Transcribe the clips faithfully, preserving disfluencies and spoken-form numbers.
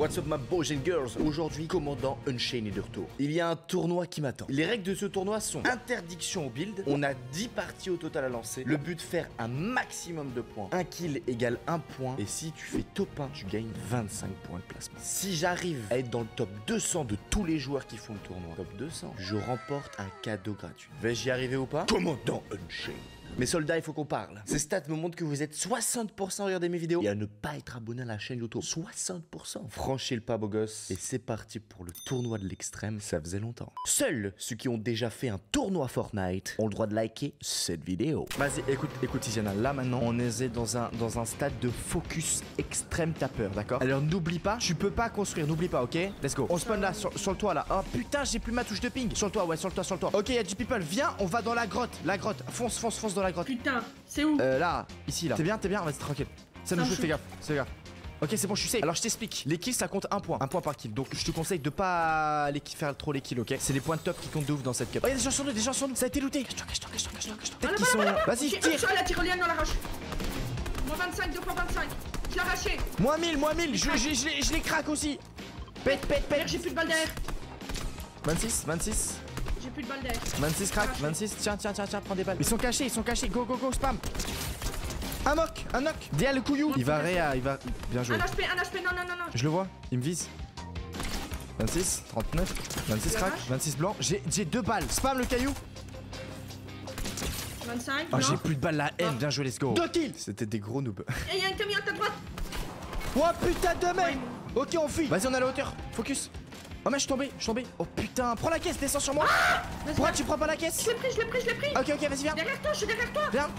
What's up my boys and girls? Aujourd'hui, commandant Unchained est de retour. Il y a un tournoi qui m'attend. Les règles de ce tournoi sont interdiction au build. On a dix parties au total à lancer. Le but, faire un maximum de points. Un kill égale un point. Et si tu fais top un, tu gagnes vingt-cinq points de placement. Si j'arrive à être dans le top deux cents de tous les joueurs qui font le tournoi, top deux cents, je remporte un cadeau gratuit. Vais-je y arriver ou pas? Commandant Unchained. Mes soldats, il faut qu'on parle. Ces stats me montrent que vous êtes soixante pour cent à regarder mes vidéos et à ne pas être abonné à la chaîne YouTube. soixante pour cent. Franchez le pas, beau gosse. Et c'est parti pour le tournoi de l'extrême. Ça faisait longtemps. Seuls ceux qui ont déjà fait un tournoi Fortnite ont le droit de liker cette vidéo. Vas-y, écoute, écoute, Isiana. Là, maintenant, on est dans un, dans un stade de focus extrême tapeur, d'accord? Alors, n'oublie pas, tu peux pas construire, n'oublie pas, ok? Let's go. On spawn là, sur, sur le toit, là. Oh putain, j'ai plus ma touche de ping. Sur le toit, ouais, sur le toit, sur le toit. Ok, y'a du people. Viens, on va dans la grotte. La grotte. Fonce, fonce, fonce dans la grotte. Putain, c'est où? Euh, là, ici, là. T'es bien, t'es bien? Vas-y, tranquille. Ça nous joue, fais gaffe, fais gaffe. Ok, c'est bon, je suis safe. Alors, je t'explique. Les kills, ça compte un point. Un point par kill. Donc, je te conseille de pas les faire trop les kills, ok? C'est les points de top qui comptent de ouf dans cette cup. Oh, y'a des gens sur nous, des gens sur nous. Ça a été looté. Cache-toi, cache-toi, cache-toi, cache-toi, cache-toi. Peut-être qu'ils sont. Vas-y, tire. La tyrolienne dans la roche. Moins vingt-cinq, deux fois vingt-cinq. Je l'ai arraché. Moins mille, moins mille. Je, je, je, je les craque aussi. Pète, pète, pète. J'ai plus de balles d'air. vingt-six, vingt-six. J'ai plus de balles d'air. vingt-six crack, vingt-six. Tiens, tiens, tiens, tiens, prends des balles. Ils sont cachés, ils sont cachés. Go, go, go, spam. Un mock, un knock. Dia le couillou. Il va réa, il va. Bien joué. Un H P, un H P, non, non, non, non. Je le vois, il me vise. vingt-six, trente-neuf, vingt-six crack, vingt-six blanc. J'ai deux balles. Spam le caillou. vingt-cinq. Oh, j'ai plus de balles, la haine. Bien joué, let's go. Deux kills. C'était des gros noobs. Et y'a une camion à ta droite. Oh putain de mec. Ok, on fuit. Vas-y, on a la hauteur. Focus. Oh, mais je suis tombé, je suis tombé. Oh putain, prends la caisse, descends sur moi. Ah, pourquoi tu prends pas la caisse? Je l'ai pris, je l'ai pris, je l'ai pris. Ok, ok, vas-y, viens. Derrière toi, je suis derrière toi. Viens.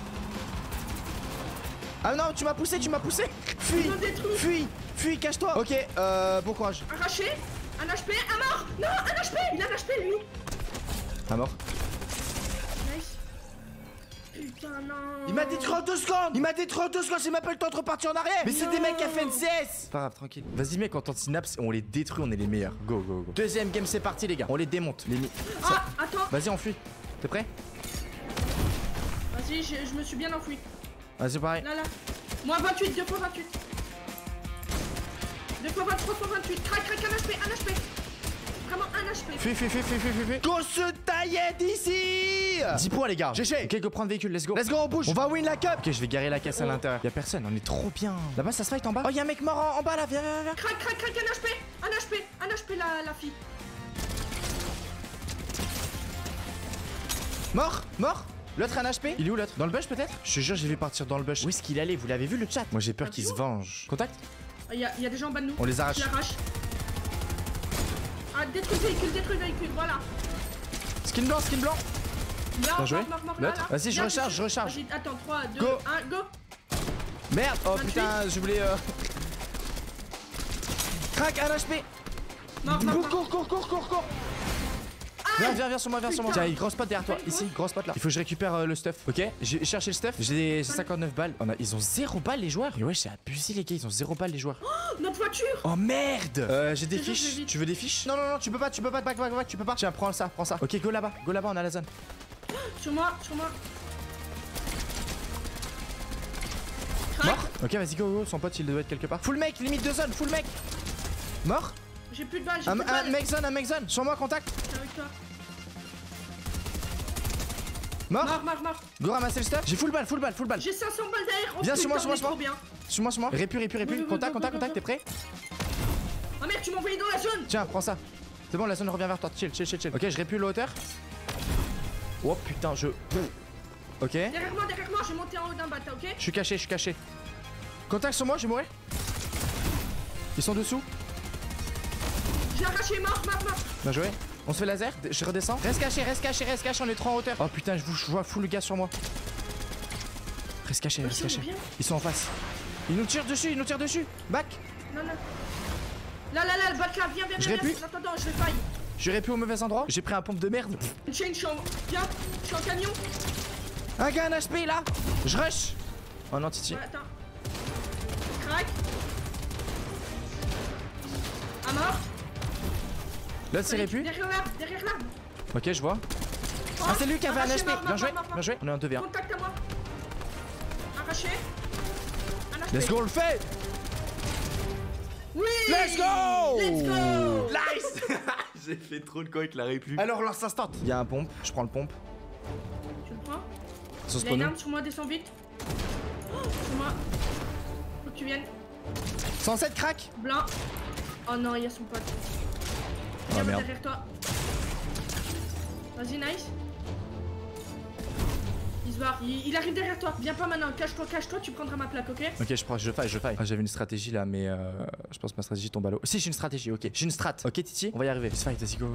Ah non, tu m'as poussé, tu m'as poussé. Fuis, fuis, fuis, cache-toi. Ok, euh, bon courage. Arraché, un H P, un mort. Non, un H P, il a un H P lui. Un mort. Nice. Putain, non. Il m'a détruit en deux secondes. Il m'a détruit en deux secondes, j'ai même pas le temps de repartir en arrière. Mais c'est des mecs qui a fait une C S. Pas grave, tranquille. Vas-y mec, en tant que synapse, on les détruit, on est les meilleurs. Go, go, go. Deuxième game, c'est parti les gars. On les démonte. Les mi... Ah, attends. Vas-y, on fuit. T'es prêt? Vas-y, je, je me suis bien enfui. Vas-y, pareil. Là, là. Moins vingt-huit, deux fois vingt-huit. deux fois vingt-trois fois vingt-huit. Crac, crac, un H P, un H P. Vraiment un H P. Fuis, fuis, fuis, fuis, fuis, fuis. Qu'on se taillait d'ici. dix points, les gars. G G. Ok, go prendre véhicule, let's go. Let's go, on bouge. On va win la cup. Ok, je vais garer la caisse à l'intérieur. Y'a personne, on est trop bien. Là-bas, ça se fight en bas. Oh, y'a un mec mort en, en bas là, viens, viens, viens. Crac, crac, crac, un H P. Un H P, un H P, la, la fille. Mort, mort. L'autre un H P. Il est où l'autre? Dans le bush peut-être? Je te jure, j'ai vu partir dans le bush. Où est-ce qu'il allait? Vous l'avez vu le chat? Moi j'ai peur qu'il se venge. Contact? Il y, a, y a des gens en bas de nous. On les arrache. Je l'arrache. Ah, détruis le véhicule, détruis le véhicule, voilà. Skin blanc, skin blanc. Bien joué. L'autre. Vas-y, je recharge, je recharge. Attends, trois, deux, go. un, go. Merde. Oh vingt-huit. putain, je voulais. Euh... Crac, un H P. Mort, mort, cours, cours, cours, cours, cours, cours. Viens, viens, viens sur moi, viens sur moi. Tiens, il gros spot derrière toi. Ici, gros spot là. Il faut que je récupère euh, le stuff. Ok, j'ai cherché le stuff. J'ai cinquante-neuf balles. On a... Ils ont zéro balles les joueurs. Et ouais, c'est abusé les gars. Ils ont zéro balles les joueurs. Oh, notre voiture. Oh merde. Euh, j'ai des Je fiches. vais Tu veux des fiches? Non, non, non, tu peux pas, tu peux pas. Back, back, back, tu peux pas. Tiens, prends ça, prends ça. Ok, go là-bas. Go là-bas, on a la zone. Sur moi, sur moi. Mort. Ok, vas-y, go, go. Son pote, il doit être quelque part. Full mec, limite de zone, full mec. Mort. J'ai plus de balles, j'ai Un, plus de un balles. mec zone, un mec zone. Sur moi, contact. Avec toi. Mort. Mort, mort, mort. Go ramasser le stuff. J'ai full balle, full balle, full balle. J'ai cinq cents balles d'air. Oh, viens sur moi, sur moi, sur sur moi. Sur moi, sur moi. Répu, répu, répu. Oui, oui, Contact, oui, contact, oui, contact. T'es prêt? Oh merde, tu m'as envoyé dans la zone. Tiens, prends ça. C'est bon, la zone revient vers toi. Chill, chill, chill, chill. Ok, je répule la hauteur. Oh putain, je. Ok. Derrière moi, derrière moi, je vais monter en haut d'un bâtard, ok? Je suis caché, je suis caché. Contact sur moi, je vais mourir. Ils sont dessous. J'ai arraché, mort, mort, mort. Bien joué. On se fait laser, je redescends. Reste caché, reste caché, reste caché, on est trop en hauteur. Oh putain, je, vous, je vois fou le gars sur moi. Reste caché, reste caché. Ils sont en face. Ils nous tirent dessus, ils nous tirent dessus. Back. Non, non. Là, là, là, le bac là, viens, viens, Je viens. répu. Attends, attends, je vais faille. Je répu au mauvais endroit. J'ai pris un pompe de merde. Une chaîne, je suis en. Viens, je suis en camion. Un gars, un H P là. Je rush. Oh non, Titi. Ouais, attends. Crac. Un mort. L'autre c'est répu. Derrière l'arbre, derrière l'arbre. Ok, je vois. Oh, Ah, c'est lui qui avait un arraché, H P. mort, Bien mort, joué, mort, mort, bien joué. On est en deux v un. Contact à moi. Arraché. Un H P. Let's go, on le fait. Oui. Let's go. Let's go. Nice. J'ai fait trop de quoi avec la répu. Alors lance instant. Il y a un pompe, je prends le pompe. Tu le prends? Sauce Il a pour une nous. arme sur moi, descends vite. Oh, sur moi. Faut que tu viennes. cent sept crack. Blanc. Oh non, il y a son pote. Oh Viens merde. derrière toi. Vas-y, nice. Il se barre, il, il arrive derrière toi. Viens pas maintenant, cache-toi, cache-toi, tu prendras ma plaque, ok? Ok, je prends, je faille, je faille. Ah, j'avais une stratégie là, mais euh, je pense que ma stratégie tombe à l'eau. Si, j'ai une stratégie, ok. J'ai une strat. Ok, Titi, on va y arriver. Just fight, vas-y, go.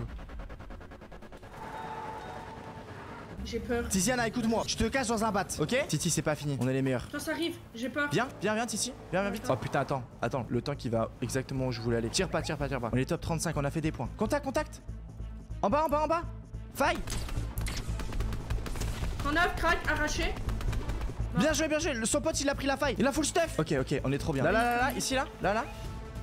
J'ai peur. Tiziana, écoute-moi. Je te cache dans un bat, ok? Titi, c'est pas fini. On est les meilleurs. Toi, ça arrive, j'ai peur. Viens, viens, viens, Titi. Viens, viens vite. Oh putain, attends, attends. Le temps qui va exactement où je voulais aller. Tire pas, tire pas, tire pas. On est top trente-cinq, on a fait des points. Contact, contact. En bas, en bas, en bas. Faille. trente-neuf, crack, arraché. Bien joué, bien joué. Le, son pote, il a pris la faille. Il a full stuff. Ok, ok, on est trop bien. Là, là, là, là, ici, là, là, là.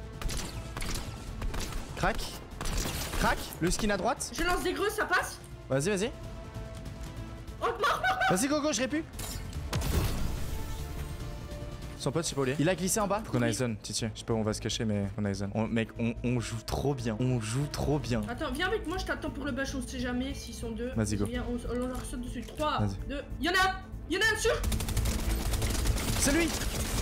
Crac. Crac. Le skin à droite. Je lance des greux, ça passe? Vas-y, vas-y. Oh, mort, mort, mort. Vas-y, go, go, je répu. Son pote, je sais pas où il est. Il a glissé en bas. Faut qu'on aille zone, Titi. Je sais pas où on va se cacher, mais on aille zone. On- mec, on, on joue trop bien. On joue trop bien. Attends, viens avec moi, je t'attends pour le bush, on sait jamais s'ils sont deux. Vas-y, go. Viens, on, on leur saute dessus. trois, Vas-y. deux. Y'en a un! Y'en a un sûr! C'est lui.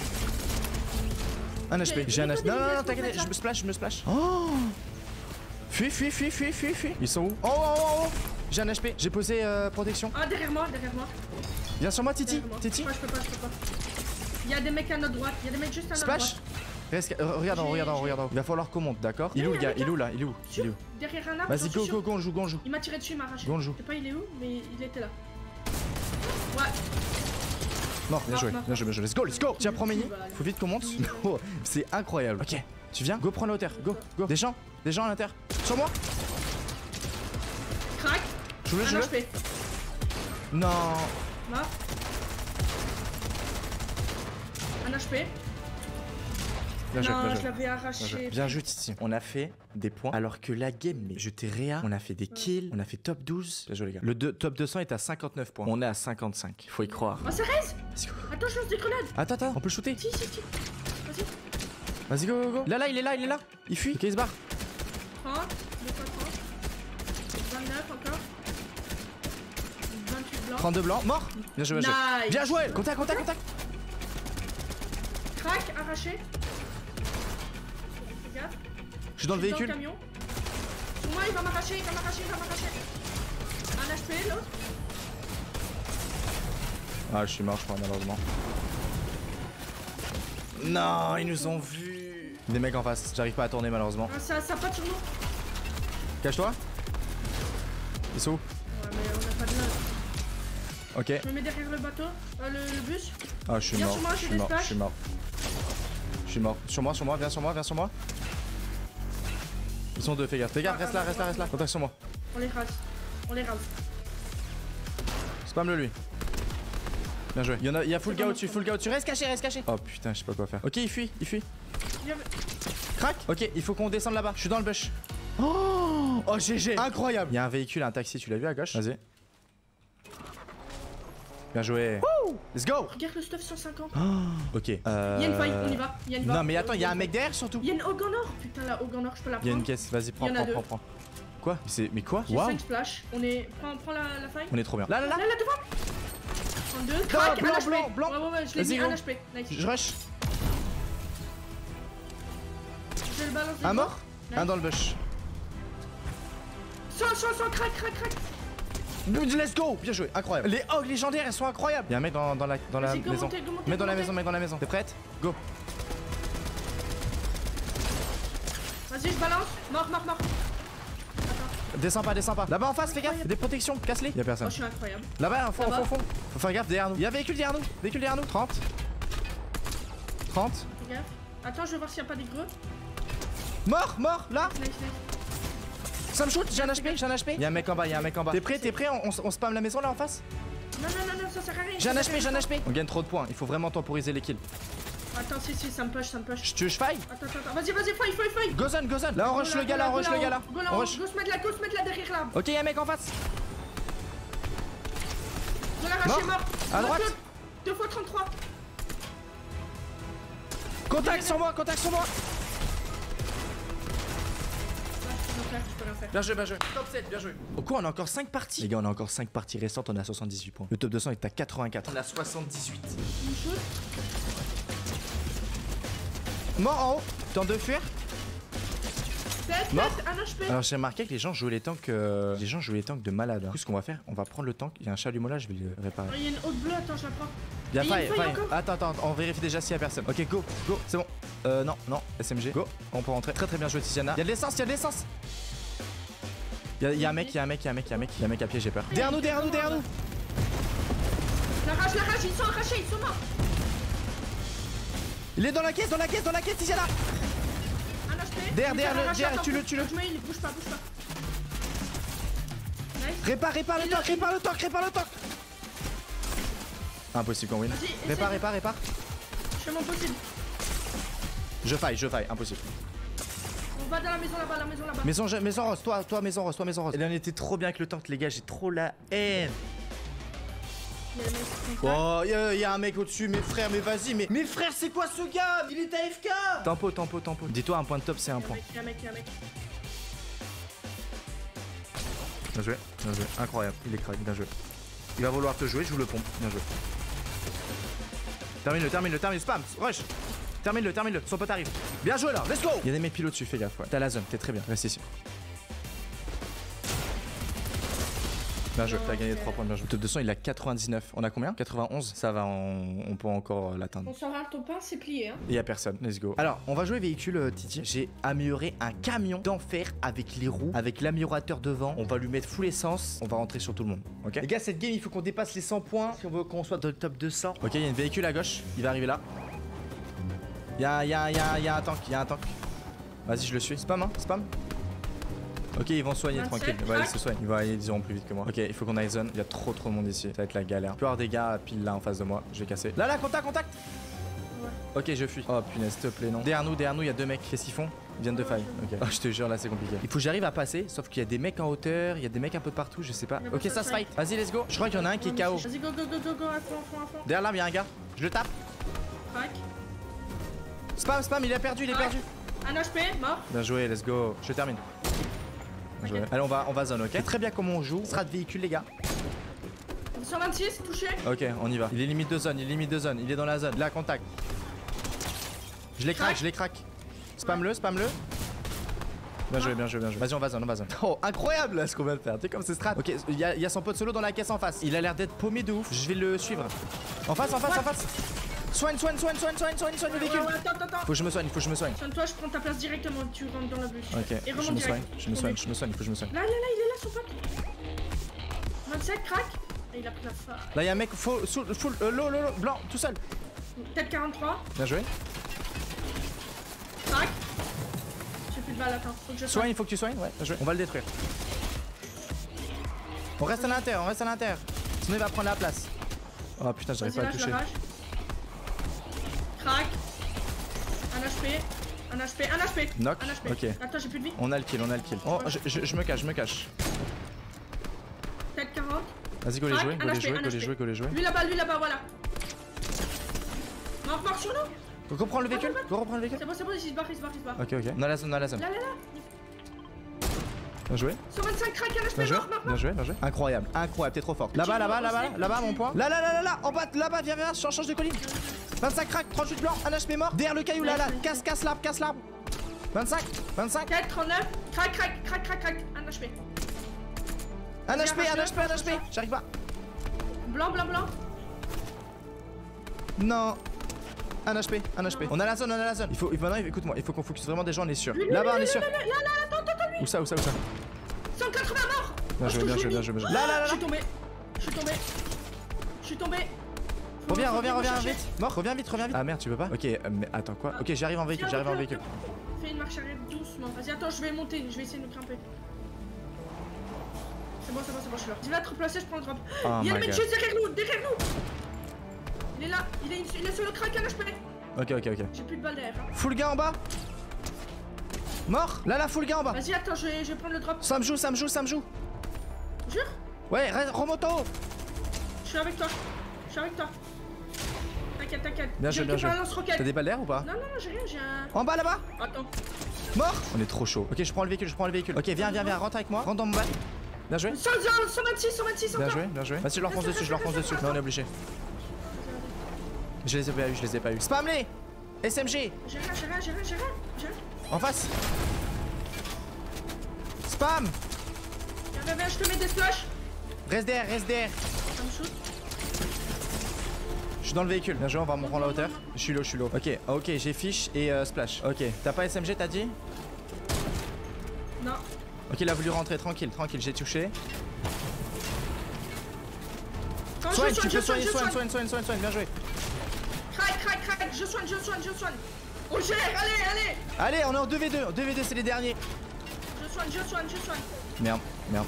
Un H P. Ok, J'ai un mais H P. toi, Non, non, t'es non, des t'inquiète, laisse-moi je me splash, je me splash. Oh. Fuis, fuis, fuis, fuis, fuis, fuis. Ils sont où? Oh, oh, oh, oh. J'ai un H P. J'ai posé euh, protection. Ah, derrière moi, derrière moi. Viens sur moi, Titi. Derrière moi. Titi. Moi, je peux pas, je peux pas. Il y a des mecs à notre droite, il y a des mecs juste à notre Splash. droite. Reste, euh, regarde en haut, J'ai- regarde en haut, j'ai- regarde en haut. Il va falloir qu'on monte, d'accord? Il est où le gars? Il est où là? Il est où? Il est où? Derrière un arbre. Vas-y, j'en suis go, sûr. go, go, on joue, go, on joue. Il m'a tiré dessus, il m'a arraché. Go, on joue. Je sais pas il est où, mais il était là. Ouais. Mort, bien Mort, joué, mort. bien joué, bien joué. Let's go, let's go. Tiens, prends Mini. Bah, allez. Faut vite qu'on monte. Oh, c'est incroyable. Ok, tu viens? Go, prends la hauteur. Go, go. Des gens, des gens à l'intérieur. Sur moi. Crac. Joue-le, Un joue-le. H P. Non. Mort. Un H P. Bien joué, Non, bien je joué. l'avais Bien arraché. joué. Bien joué, Titi. On a fait des points alors que la game, mais je t'ai réa. On a fait des kills, on a fait top douze. Bien joué, les gars. Le deux- top deux cents est à cinquante-neuf points. On est à cinquante-cinq. Faut y croire. Oh, ça reste. Let's go. Attends, je lance des grenades. Attends, attends, on peut le shooter. Si, si, si. Vas-y. Vas-y, go, go, go. Là, là, il est là, il est là. Il fuit. Ok, il se barre. trente. deux fois trente. vingt-neuf encore. vingt-huit blancs. trente-deux blancs. Mort. Bien joué, bien joué. Nice. Bien joué. Contact, contact, contact. Crac, arraché. Fais gaffe. Je suis dans le Je suis véhicule. Dans le camion. Sur moi, il va m'arracher, il va m'arracher, il va m'arracher. Un H P, l'autre. Ah, je suis mort, je crois, malheureusement. Non, ils nous ont vus. Des mecs en face. J'arrive pas à tourner, malheureusement. Ah, ça, ça patte sur nous. Cache-toi. Ils sont où? Ouais, mais on a pas de notes. Ok. Je me mets derrière le bateau, euh, le, le bus. Ah, je suis Viens mort. sur moi, Je j'ai suis des mort. Je splashs. suis mort. Je suis mort. Sur moi, sur moi, viens sur moi, viens sur moi. Ils sont deux, fais gaffe. Fais gaffe, reste là, reste là, reste là. Contact sur moi. On les rase. On les rase. Spam-le lui. Bien joué. Il y en a, il y a full gars au-dessus, full gars au-dessus. Reste caché, reste caché. Oh putain, je sais pas quoi faire. Ok, il fuit, il fuit. Viens- Crac. Ok, il faut qu'on descende là-bas. Je suis dans le bush. Oh, oh G G. Incroyable. Il y a un véhicule, un taxi, tu l'as vu à gauche? Vas-y. Bien joué. Let's go. Regarde le stuff cent cinquante. Ok. Il Euh... y a une faille, on y va. Il y a une Non faille. mais attends, il y a un mec derrière surtout. Il y a une Hog en or. Putain, la Hog en or, je peux la Il y a prendre. une caisse, vas-y, prends, Il y en a prends, deux. prends, prends. Quoi? Mais c'est- Mais quoi? J'ai Waouh. cinq splash. On est. Prends, prends la, la faille. On est trop bien. Là, là, là. Là, là, devant. trente-deux. Crac, blanc, un H P. blanc, blanc. Ouais, ouais, ouais, je l'ai Vas-y, mis go. un H P. Nice. Je rush. Je le balance. Un mort? Nice. Un dans le bush. cent, cent, cent, crac, crac, crac. Let's go. Bien joué, incroyable. Les hogs légendaires, elles sont incroyables. Il y a un mec dans, dans la, dans la Vas-y, go maison. monter, go monter, Mets dans go la monter. maison, mec dans la maison. T'es prête? Go. Vas-y, je balance. Mort, mort, mort. Attends. Descends pas, descends pas. Là-bas en face, fais gaffe. Des protections, casse-les. Y'a Oh, personne. je suis incroyable. Là-bas, au fond, au fond, Là-bas. au fond. Faut faire gaffe derrière nous. Il y a un véhicule derrière nous. Véhicule derrière nous. trente. trente. Fais gaffe. Attends, je vais voir s'il n'y a pas des greux. Mort, mort, là. Nice, nice. Ça me shoot, j'ai un H P, j'ai un H P. Y'a un mec en bas, y'a un mec en bas. T'es prêt, t'es prêt? On, on, on spam la maison là en face? Non, non, non, non, ça sert à rien. J'ai un ça H sert P, à j'ai un rien. H P. On gagne trop de points, il faut vraiment temporiser les kills. Attends, si, si, ça me push, ça me push. Je- Tu veux que je faille? Attends, attends, attends. Vas-y, vas-y, feuille, feuille, feuille. Go zone, go zone. Là on rush le gars là, on rush le gars là. Go là, On go, rush. go se mettre là, go se mettre là derrière l'arbre. Ok, y'a un mec en face. Go l'arracher, Mort. mort. À Mort, droite. l'autre. deux fois trente-trois. Contact sur moi, contact sur moi. faire, je peux rien faire. Bien joué, bien joué. Top sept, bien joué. Au coup, on a encore cinq parties. Les gars, on a encore cinq parties restantes, on a soixante-dix-huit points. Le top deux cents est à quatre-vingt-quatre. On a soixante-dix-huit. Une chose. Mort en haut. Temps de fuir. Tête, Mort. tête, un H P. Alors j'ai remarqué que les gens jouent les tanks euh... les gens jouent les tanks de malade. Du coup, ce qu'on va faire, on va prendre le tank. Il y a un chalumeau là, je vais le réparer. Il y a une haute bleue, attends, je la prends. Y'a Et il y a faille, une faille faille. encore. Attends, attends, on vérifie déjà s'il y a personne. Ok, go, go, c'est bon. Euh, non, non, S M G. Go, on peut rentrer. Très très bien joué, Tiziana. Y'a de l'essence, y'a de l'essence. Y'a y a un mec, y'a un mec, y'a un mec, y'a un mec, y'a un mec à pied, j'ai peur. Derrière nous, derrière nous, derrière nous. La rage, la rage, ils sont arrachés, ils sont morts. Il est dans la caisse, dans la caisse, dans la caisse, Tiziana. Un H P. Derrière, Il derrière, est le- arraché, derrière, attends, tue-le, bouge- tue-le. bouge-moi, il bouge pas, bouge pas. Nice. Répare, répare le Il tank, a- répare le tank, répare le tank. Impossible qu'on win. Vas-y, essaye. Répare, répare, répare. Je fais mon possible. Je faille, je faille, impossible. On va dans la maison là-bas, la maison là-bas. Maison, je- maison rose, toi, toi, maison rose, toi, maison rose. Et là, on était trop bien avec le tank, les gars, j'ai trop la haine. Il y a le mec qui fait Oh, y'a y a un mec au-dessus, mes frères, mais vas-y, mais. Mes frères, c'est quoi ce gars? Il est A F K. Tempo, tempo, tempo. Dis-toi, un point de top, c'est un Il y a un point. mec, il y a un mec, il y a un mec. Bien joué, bien joué. Incroyable, il est crack, bien joué. Il va vouloir te jouer, je vous le pompe, bien joué. Termine-le, termine-le, termine, spam, rush. Termine-le, termine-le, son pote arrive. Bien joué là, let's go. Il y a des mecs pilotes dessus, fais gaffe, ouais. T'as la zone, t'es très bien, reste ici. Bien joué, t'as gagné trois points, bien joué. Le top deux cents, il a quatre-vingt-dix-neuf. On a combien? quatre-vingt-onze. Ça va, on, on peut encore l'atteindre. On s'en va, ton pain, c'est plié, hein. Il y a personne, let's go. Alors, on va jouer véhicule, euh, Titi. J'ai amélioré un camion d'enfer avec les roues, avec l'améliorateur devant. On va lui mettre full essence. On va rentrer sur tout le monde, ok? Les gars, cette game, il faut qu'on dépasse les cent points si on veut qu'on soit dans le top deux cents. Ok, il y a une véhicule à gauche. Il va arriver là. Il y a, il y a, il y a, il y a un tank, il y a un tank. Vas-y, je le suis. Spam, hein, spam. Ok, ils vont soigner vingt-sept, tranquille. Ouais, ils crack. se soignent. Ils vont aller, ils iront plus vite que moi. Ok, il faut qu'on aille zone. Il y a trop trop de monde ici. Ça va être la galère. Il peut y avoir des gars pile là en face de moi. Je vais casser. Là, là, contact, contact. Ouais. Ok, je fuis. Oh punaise, s'il te plaît, non. Derrière nous, derrière nous, il y a deux mecs. Qu'est-ce qu'ils font? Ils viennent de faille. Ok. Oh, je te jure, là, c'est compliqué. Il faut que j'arrive à passer. Sauf qu'il y a des mecs en hauteur. Il y a des mecs un peu de partout. Je sais pas. Il y a Ok, pas ça de se fight. Vas-y, let's go. Je crois qu'il y en a un qui est K O. Vas-y, go, go, go, go, go, à fond, à fond, à fond. Derrière là, il y a un gars. Je le tape. Crac. Spam, spam, il a perdu, il est Crac. perdu. Un H P, mort. Bien joué, let's go. Je termine. Bien joué. Ok. Allez, on va, on va zone, ok? C'est très bien comment on joue. Strat de véhicule, les gars. cent vingt-six, touché. Ok, on y va. Il est limite de zone, il est limite de zone. Il est dans la zone. Là, contact. Je les craque, Crac. je les craque. Spam-le, spam-le. Bien joué, bien joué, bien joué. Vas-y, on va zone, on va zone. Oh, incroyable là ce qu'on vient de faire. Tu sais comme c'est strat. Ok, il y, a- il y a son pote solo dans la caisse en face. Il a l'air d'être paumé de ouf. Je vais le suivre. En face, en face, en face. Soigne, soigne, soigne, soigne, soigne, soigne, soigne le Ouais, véhicule. ouais, attends, attends, attends. Faut que je me soigne, faut que je me soigne. Soigne-toi, je prends ta place directement. Tu rentres dans la bus. Ok, Et je remonte me soigne, direct. je me soigne, je me soigne, faut que je me soigne. Là, là, là, il est là, son pote. vingt-sept, crac. Et il a pris la faille. Là, il y a un mec full, full, full euh, low, low, low, blanc, tout seul. Tête quarante-trois, Bien joué. crac. J'ai plus de balles, attends. Faut que je Soigne, il faut que tu soignes. Ouais, bien joué. On va le détruire. On reste à l'intérieur, on reste à l'intérieur. Sinon, il va prendre la place. Oh putain, j'arrive Vas-y, pas à le lâche toucher. la rage. Crac. Un H P. Un H P. Un H P. Knock. Un H P. Ok. Attends, j'ai plus de vie. On a le kill, on a le kill. Oh, je, je- je me cache, je me cache. Tête quarante. Vas-y, go les Crac, jouer, un go les H P, jouer, un go H les P. jouer, go les jouer. Lui là-bas, lui là-bas, voilà. Mort, mort sur nous. Go reprends le véhicule, go reprends le véhicule. C'est bon, c'est bon, il se barre, il se barre, il se barre. Ok, ok. On a la zone, on a la zone. Là, là, là. Bien joué, cent vingt-cinq, crac, un H bien P, joué, mort, mort, bien mort. joué, bien joué. Incroyable, incroyable, t'es trop fort. Là-bas, là-bas, là-bas, là-bas, mon point. Là, là, là, là, là, en bas, là-bas, viens, viens, change, change de colline. vingt-cinq crack, trente-huit blanc, un H P mort. Derrière le caillou, là, là, casse, casse l'arbre, casse l'arbre. vingt-cinq, vingt-cinq. Tête trente-neuf, crac, crac, crac, crac, crac, un H P. Un H P, un H P, un H P. J'arrive pas. Blanc, blanc, blanc. Non. Un H P, un H P. On a la zone, on a la zone. Il faut, il faut, non, écoute-moi, il faut qu'on focus vraiment des gens, on est sûr. Lui, lui, Là-bas, on lui, est sûr. Là, là, là, là, attends, attends, attends, lui. Où ça, où ça, où ça? cent quatre-vingts morts. Bien joué, bien joué, bien joué, bien joué. Là, là, là, Je là. suis tombé. Je suis tombé. Je suis tombé. Faut- Reviens, faut reviens, me reviens chercher. vite. Mort, reviens vite, reviens vite. Ah merde, tu peux pas? Ok, euh, mais attends quoi? Ok, j'arrive en véhicule, Viens, j'arrive en viens, véhicule. viens. Fais une marche arrière doucement. Vas-y, attends, je vais monter. Je vais essayer de me grimper. C'est bon, c'est bon, c'est bon, je suis là. Il va te replacer, je prends le drop. Oh il y a my le mec God. juste derrière nous, derrière nous. Il est là, il est, il est sur le crack à l'H P. Ok, ok, ok. J'ai plus de balles derrière. hein. Full gars en bas. Mort. Là, là, full gars en bas. Vas-y, attends, je vais, je vais prendre le drop. Ça me joue, ça me joue, ça me joue. Jure. Ouais, reste- remonte en haut. Je suis avec toi. Je suis avec toi. T'inquiète, t'inquiète. Bien J'ai joué, bien récupéré joué. un lance-roquette. T'as des balles d'air ou pas? Non, non, non, j'ai rien, j'ai un. En bas là-bas. Attends. Mort. On est trop chaud. Ok, je prends le véhicule, je prends le véhicule. Ok, viens, viens, viens, rentre avec moi. Rentre dans mon bac. Bien joué. cent vingt-six, cent vingt-six, Bien joué, bien joué. Vas-y, je leur fonce dessus, je leur fonce dessus. Non, on est obligé. Je les ai pas eu, je les ai pas eu. Spam-les. S M G. J'ai rien, j'ai rien, j'ai rien, j'ai rien. J'ai rien. En face. Spam. Viens, viens, viens, je te mets des flashs. Reste derrière, reste derrière. Ça me shoot. Je suis dans le véhicule. Bien joué, on va me prendre la hauteur. Je suis low, je suis low. Ok, ok, j'ai fiche et euh, splash. Ok, t'as pas S M G, t'as dit? Non. Ok, il a voulu rentrer, tranquille, tranquille, j'ai touché. Quand Soigne, je tu peux soigne, soigner, je soigne, soigne. soigne, soigne, soigne, soigne, bien joué. Crac, crac, crac, je soigne, je soigne, je soigne. On gère, allez, allez. Allez, on est en deux v deux. deux v deux, c'est les derniers. Je soigne, je soigne, je soigne. Merde, merde.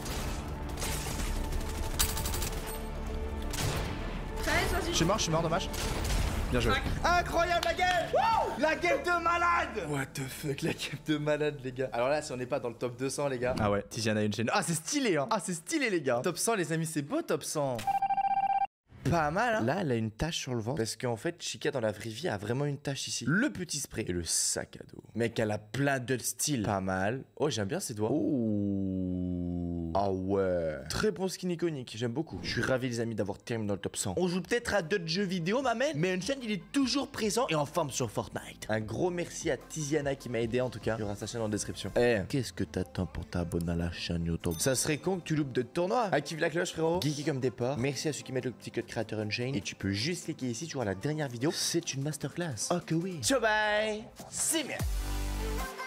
treize, vas-y. Je suis mort, je suis mort, dommage. Bien joué. Incroyable la game. Wouh, la game de malade. What the fuck, la game de malade les gars. Alors là, si on n'est pas dans le top deux cents les gars. Ah ouais, Tiziana a une chaîne. Ah c'est stylé hein. Ah c'est stylé les gars. Top cent les amis, c'est beau top cent. Pas mal hein. Là elle a une tache sur le ventre. Parce qu'en fait Chica dans la vraie vie a vraiment une tache ici. Le petit spray et le sac à dos. Mec elle a plein de style. Pas mal. Oh j'aime bien ses doigts. Oh. Ah ouais. Très bon skin iconique, j'aime beaucoup. Je suis ravi les amis d'avoir terminé dans le top cent. On joue peut-être à d'autres jeux vidéo ma mère, mais Unchained il est toujours présent et en forme sur Fortnite. Un gros merci à Tiziana qui m'a aidé en tout cas. Il y aura sa chaîne en description. Eh, hey, qu'est-ce que t'attends pour t'abonner à la chaîne YouTube? Ça serait con que tu loupes de tournoi. Active la cloche frérot. Geeky comme des porcs. Merci à ceux qui mettent le petit code créateur Unchained. Et tu peux juste cliquer ici, tu vois la dernière vidéo. C'est une masterclass. Oh que oui. Ciao bye. C'est bien.